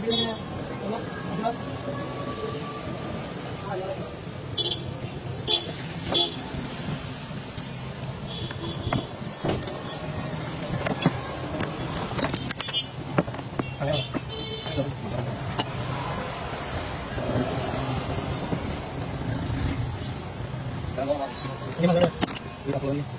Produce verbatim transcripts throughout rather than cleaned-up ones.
Ini mana? Kita keluar ini.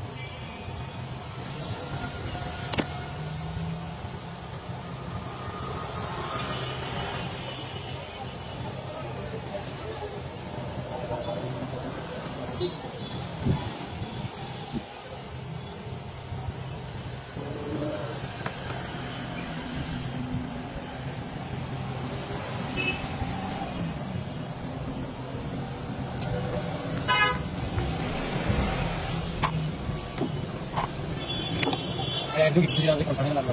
Eh, dulu gitu jadi kontaknya lama.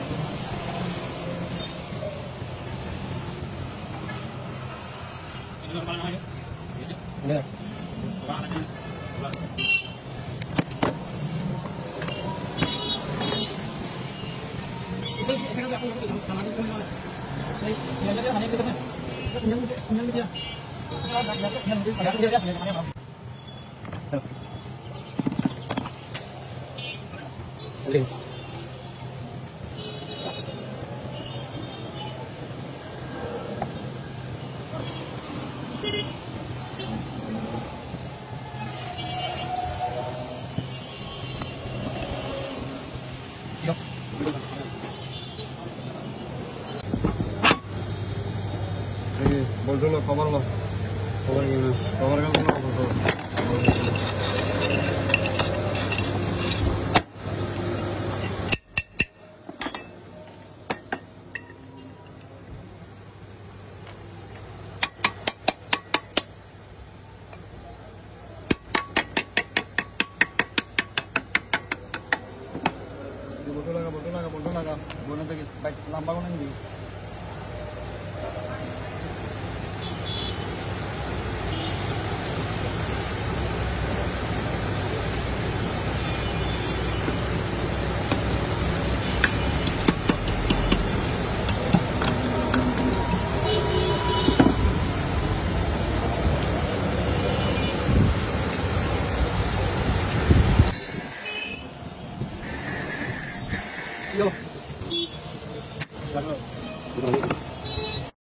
Ini normal namanya. Ini. Kurang aja. Itu sekarang aku itu sama itu mana? Saya dia aja hanya itu kan. Punya punya dia. Kalau enggak dapat yang dia dia dia punya mana? Link. Ini boleh lo cover lo, cover ini, cover kan lo betul. Betul lah, betul lah, betul lah, betul lah. Gua nanti baik lambang nanti.